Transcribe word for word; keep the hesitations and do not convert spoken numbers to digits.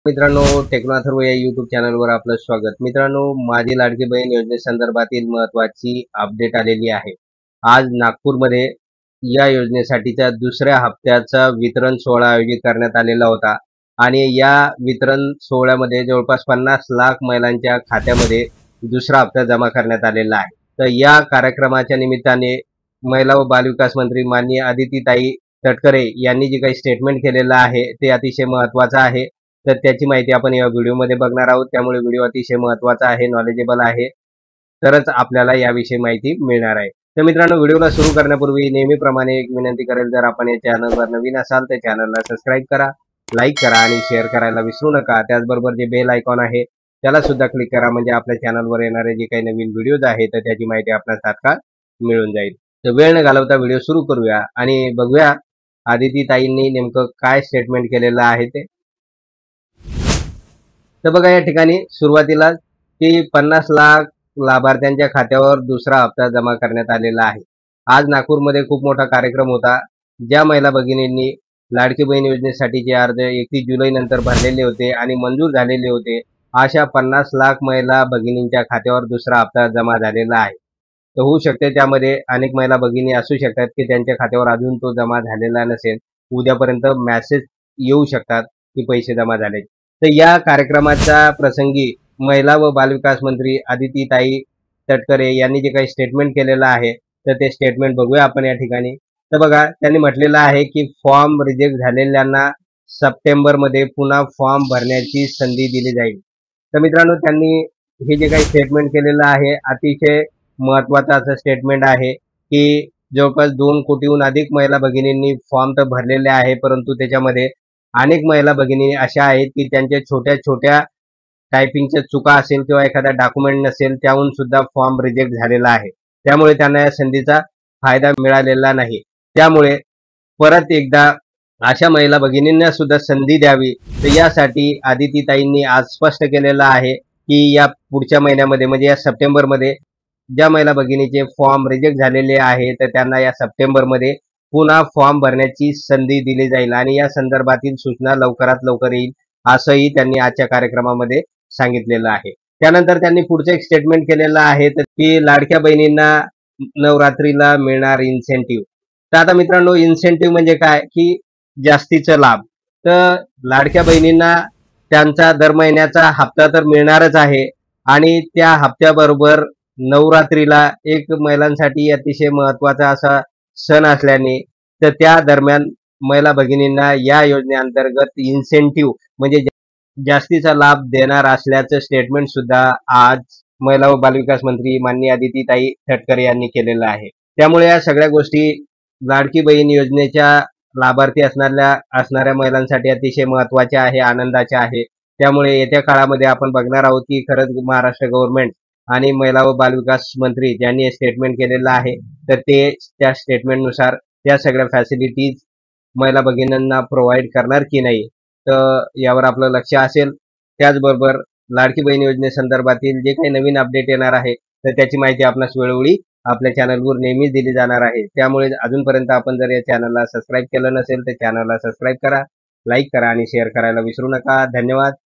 मित्रांनो, टेक्नो अथर्व या युट्यूब चॅनलवर आपलं स्वागत. मित्रांनो, माझी लाडकी बहीण योजनेसंदर्भातील महत्त्वाची अपडेट आलेली आहे. आज नागपूरमध्ये या योजनेसाठीच्या दुसऱ्या हप्त्याचा वितरण सोहळा आयोजित करण्यात आलेला होता आणि या वितरण सोहळ्यामध्ये जवळपास पन्नास लाख महिलांच्या खात्यामध्ये दुसरा हप्ता जमा करण्यात आलेला आहे. तर या कार्यक्रमाच्या निमित्ताने महिला व बालविकास मंत्री माननीय आदितीताई तटकरे यांनी जे काही स्टेटमेंट केलेलं आहे ते अतिशय महत्त्वाचं आहे. तर त्याची माहिती आपण या व्हिडिओमध्ये बघणार आहोत. त्यामुळे व्हिडिओ अतिशय महत्त्वाचा आहे, नॉलेजेबल आहे, तरच आपल्याला याविषयी माहिती मिळणार आहे. तर मित्रांनो, व्हिडिओला सुरू करण्यापूर्वी नेहमीप्रमाणे एक विनंती करेल, जर आपण या चॅनलवर नवीन असाल तर चॅनलला सबस्क्राईब करा, लाईक करा आणि शेअर करायला विसरू नका. त्याचबरोबर जे बेल आयकॉन आहे त्याला सुद्धा क्लिक करा, म्हणजे आपल्या चॅनलवर येणारे जे काही नवीन व्हिडिओज आहेत तर त्याची माहिती आपल्याला तात्काळ मिळून जाईल. तर वेळ न घालवता व्हिडिओ सुरू करूया आणि बघूया आदितीताईंनी नेमकं काय स्टेटमेंट केलेलं आहे ते. तर बघा, या ठिकाणी सुरुवातीला की पन्नास लाख लाभार्थ्यांच्या खात्यावर दुसरा हप्ता जमा करण्यात आलेला आहे. आज नागपूरमध्ये खूप मोठा कार्यक्रम होता. ज्या महिला भगिनींनी लाडकी बहीण योजनेसाठीचे अर्ज एकतीस जुलै नंतर भरलेले होते आणि मंजूर झालेले होते, अशा पन्नास लाख महिला भगिनींच्या खात्यावर दुसरा हप्ता जमा झालेला आहे. तर होऊ शकते त्यामध्ये अनेक महिला भगिनी असू शकतात की त्यांच्या खात्यावर अजून तो जमा झालेला नसेल. उद्यापर्यंत मेसेज येऊ शकतात की पैसे जमा झाले. तर या कार्यक्रमाच्या प्रसंगी महिला व बालविकास मंत्री आदितीताई तटकरे यांनी जे काही स्टेटमेंट केलेलं आहे तर ते स्टेटमेंट बघूया आपण या ठिकाणी. तर बघा, त्यांनी म्हटलेलं आहे की फॉर्म रिजेक्ट झालेल्यांना सप्टेंबरमध्ये पुन्हा फॉर्म भरण्याची संधी दिली जाईल. तर मित्रांनो, त्यांनी हे जे काही स्टेटमेंट केलेलं आहे अतिशय महत्त्वाचं असं स्टेटमेंट आहे की जवळपास दोन कोटीहून अधिक महिला भगिनींनी फॉर्म तर भरलेले आहे, परंतु त्याच्यामध्ये अनेक महिला भगिनी अशा आहेत की त्यांच्या छोट्या छोट्या टायपिंगच्या चुका असेल किंवा एखादा डॉक्युमेंट नसेल, त्याहून सुद्धा फॉर्म रिजेक्ट झालेला आहे. त्यामुळे त्यांना या संधीचा फायदा मिळालेला नाही. त्यामुळे परत एकदा अशा महिला भगिनींना सुद्धा संधी द्यावी. तर यासाठी आदितीताईंनी आज स्पष्ट केलेलं आहे की या पुढच्या महिन्यामध्ये म्हणजे या सप्टेंबरमध्ये ज्या महिला भगिनीचे फॉर्म रिजेक्ट झालेले आहे तर त्यांना या सप्टेंबरमध्ये पुन्हा फॉर्म भरण्याची संधी दिली जाईल आणि या संदर्भातील सूचना लवकरात लवकर येईल असंही त्यांनी आजच्या कार्यक्रमामध्ये सांगितलेलं आहे. त्यानंतर त्यांनी पुढचं एक स्टेटमेंट केलेलं आहे तर की लाडक्या बहिणींना नवरात्रीला मिळणार इन्सेंटिव्ह. तर आता मित्रांनो, इन्सेंटिव्ह म्हणजे काय की जास्तीचा लाभ. तर लाडक्या बहिणींना त्यांचा दर महिन्याचा हप्ता तर मिळणारच आहे आणि त्या हप्त्याबरोबर नवरात्रीला एक महिलांसाठी अतिशय महत्त्वाचा असा सण असल्याने तर त्या दरम्यान महिला भगिनींना या योजनेअंतर्गत इन्सेंटिव्ह म्हणजे जास्तीचा लाभ देणार असल्याचं स्टेटमेंट सुद्धा आज महिला व बालविकास मंत्री माननीय आदितीताई तटकरे यांनी केलेलं आहे. त्यामुळे या सगळ्या गोष्टी लाडकी बहीण योजनेच्या लाभार्थी असणाऱ्या असणाऱ्या महिलांसाठी अतिशय महत्त्वाच्या आहे, आनंदाच्या आहे. त्यामुळे येत्या काळामध्ये आपण बघणार आहोत की खरंच महाराष्ट्र गव्हर्नमेंट आणि महिला व बालविकास मंत्री ज्यांनी हे स्टेटमेंट केलेलं आहे तर ते त्या स्टेटमेंटनुसार त्या सगळ्या फॅसिलिटीज महिला भगिनींना प्रोव्हाइड करणार की नाही, तर यावर आपलं लक्ष असेल. त्याचबरोबर लाडकी बहीण योजनेसंदर्भातील जे काही नवीन अपडेट येणार आहे तर त्याची माहिती आपणास वेळोवेळी आपल्या चॅनलवर नेहमीच दिली जाणार आहे. त्यामुळे अजूनपर्यंत आपण जर या चॅनलला सबस्क्राईब केलं नसेल तर चॅनलला सबस्क्राईब करा, लाईक करा आणि शेअर करायला विसरू नका. धन्यवाद.